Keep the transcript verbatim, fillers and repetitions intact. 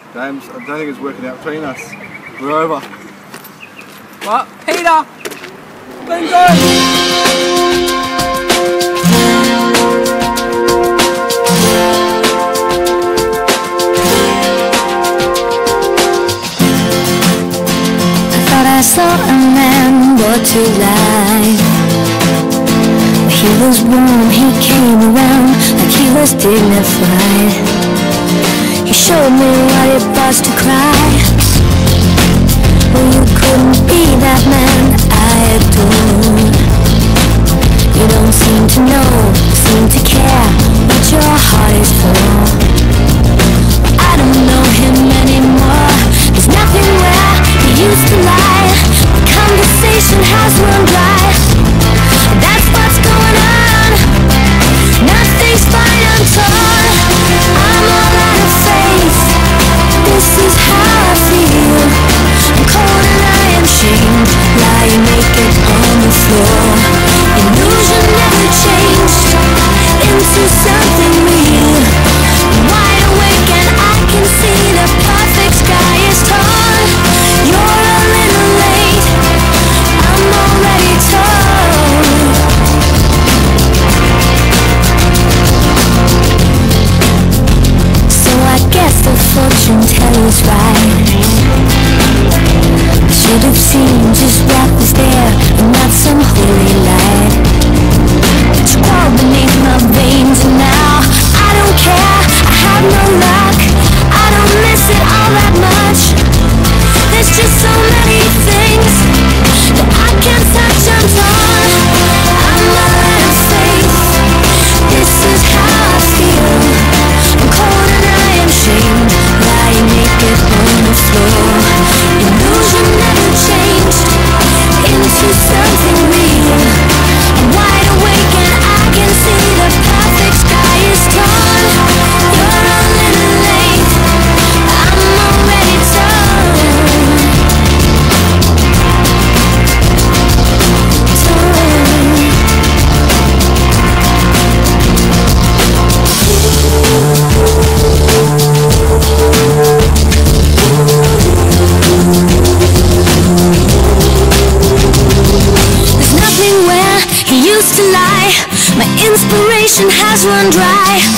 James, I don't think it's working out between us. We're over. What? Peter! Been good! I saw a man brought to life. He was warm, he came around like he was dignified. He showed me what it was to cry. Well, you couldn't be that man I adored. You don't seem to know, seem to care what your heart is for. I don't know him anymore. There's nothing where he used to lie. The conversation has run dry. That's what's going on. Nothing's fine, I'm torn. I'm all out of faith. This is how I feel. I'm cold and I am shamed, lying naked on the floor. Illusion never changed into something real. I'm wide awake and I can see the perfect sky is torn. You're a little late, I'm already told. So I guess the fortune teller's right. I should have seen just what was there and not some holy light. But you crawl beneath my veins and now I don't care, I have no luck. I don't miss it all that much. There's just so many things that I can't touch, I'm torn. I'm all out of faith. This is how I feel. I'm cold and I am shamed, lying naked on the floor. Illusion never changed into something real. I'm wide awake and I can see the perfect sky is torn. You're a little late, I'm already torn. There's nothing where he used to lie. My inspiration has run dry.